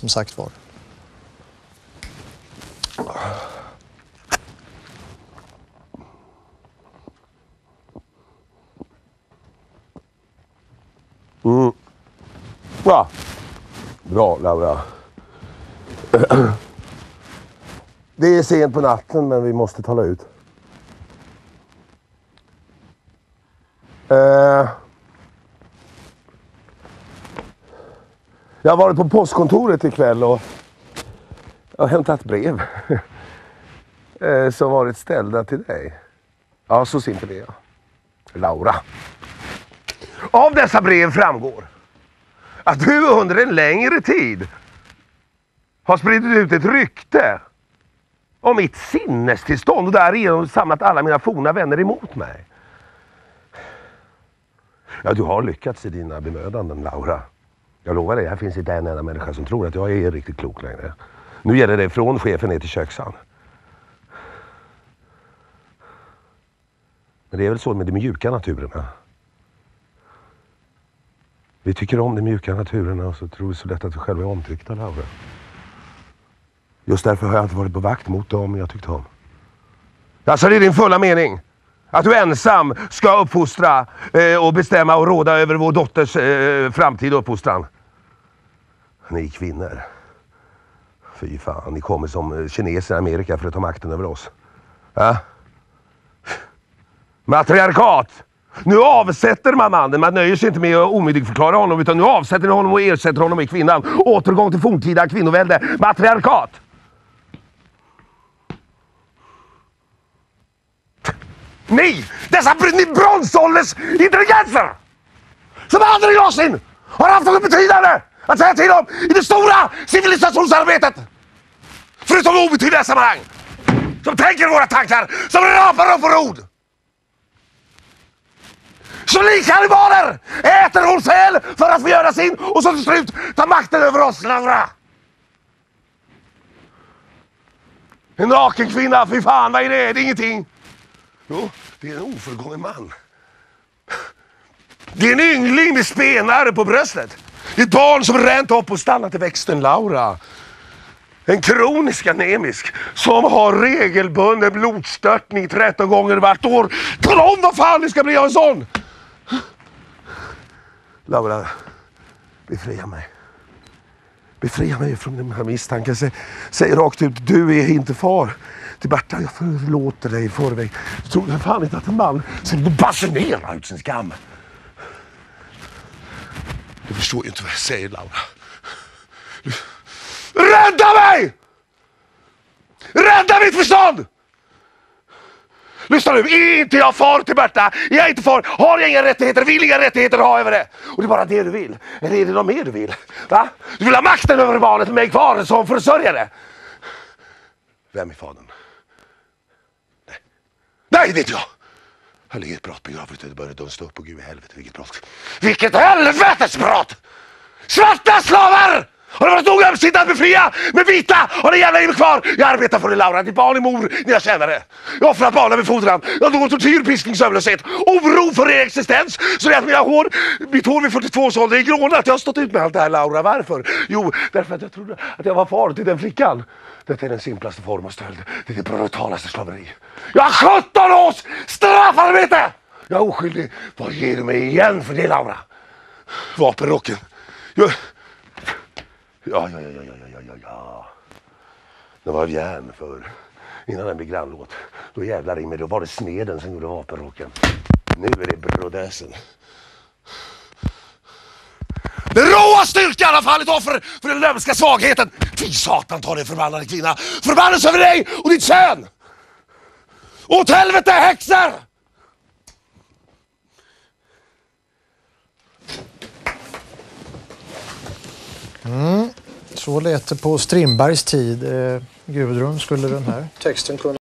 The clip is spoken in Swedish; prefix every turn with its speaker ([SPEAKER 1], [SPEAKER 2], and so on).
[SPEAKER 1] som sagt var.
[SPEAKER 2] Ja. Bra, Laura. Det är sent på natten, men vi måste tala ut. Jag har varit på postkontoret ikväll och jag har hämtat brev som varit ställda till dig. Ja, så simpel är jag. Laura. Av dessa brev framgår att du under en längre tid har spridit ut ett rykte om mitt sinnestillstånd och därigenom samlat alla mina forna vänner emot mig. Ja, du har lyckats i dina bemödanden, Laura. Jag lovar dig, här finns inte en enda människa som tror att jag är riktigt klok längre. Nu gäller det från chefen ner till köksan. Men det är väl så med de mjuka naturerna. Vi tycker om de mjuka naturerna och så tror vi så lätt att vi själva är omtyckta, Laura. Just därför har jag inte varit på vakt mot dem jag tyckte om. Alltså det är din fulla mening. Att du ensam ska uppfostra och bestämma och råda över vår dotters framtid och uppfostran. Ni kvinnor. Fy fan, ni kommer som kineser i Amerika för att ta makten över oss. Ja? Matriarkat! Nu avsätter man mannen. Man nöjer sig inte med att omyndigförklara honom, utan nu avsätter honom och ersätter honom med kvinnan. Återgång till forntida kvinnovälde. Matriarkat! Ni! Dessa bronsålders intelligenser! Som aldrig någonsin har haft något betydande att säga till om i det stora civilisationsarbetet! Förutom obetydliga sammanhang! Som tänker våra tankar, som rapar upp vår ord! Som likannibaler äter hon fel för att få göra sin och så till slut ta makten över oss, Laura! En naken kvinna, fy fan, vad är det? Det är ingenting. Jo, det är en oförgången man. Det är en yngling med spenare på bröstet. Ett barn som ränt upp och stannat i växten, Laura. En kronisk anemisk som har regelbunden blodstörtning 13 gånger vart år. Tala om vad fan det ska bli av en sån! Laura, befria mig. Befria mig från den här misstanken. Säg rakt ut, du är inte far till Berta. Jag förlåter dig i förväg. Jag tror fan inte att en man ska basunera ut sin skam. Du förstår ju inte vad jag säger, Laura. Rädda mig! Rädda mitt förstånd! Lyssna nu, är inte jag far till Berta? Jag är inte far, har jag inga rättigheter, vill inga rättigheter ha över det. Och det är bara det du vill. Eller är det något mer du vill? Va? Du vill ha makten över barnet med mig kvar som försörjare. Vem är fadern? Nej, det är inte jag. Jag ligger ett brott begravet och det börjar dunsta upp. Och gud i helvete, vilket brott. Vilket helvetes brott! Svarta slavar! Har du varit nog översitt att befria med vita? Har det jävla livet kvar? Jag arbetar för dig, Laura. Ditt barn är mor när jag känner det. Jag har offrat barnen med fodran. Jag har någon tortyr, piskning, sömnlöshet. Oro för er existens. Så det är att mitt hår vid 42 års ålder är grånat. Jag har stått ut med allt det här, Laura. Varför? Jo, därför att jag trodde att jag var far till den flickan. Detta är den simplaste form av stöld. Det är det brutalaste slaveri. Jag har 17 års straffarbete! Jag är oskyldig. Vad ger du mig igen för det, Laura? Vapenrocken. Ja. Det var järn för innan den blev grannlåt. Då jävlar i mig, då var det smeden som gjorde vapenrocken. Nu är det brodäsen. Den råa styrkan har fallit offer för den lömska svagheten. Fy satan, ta dig förbannade kvinna. Förbannelse över dig och ditt kön. Åt helvete, häxor!
[SPEAKER 1] Så lät det på Strindbergs tid. Gudrun, skulle den här texten kunna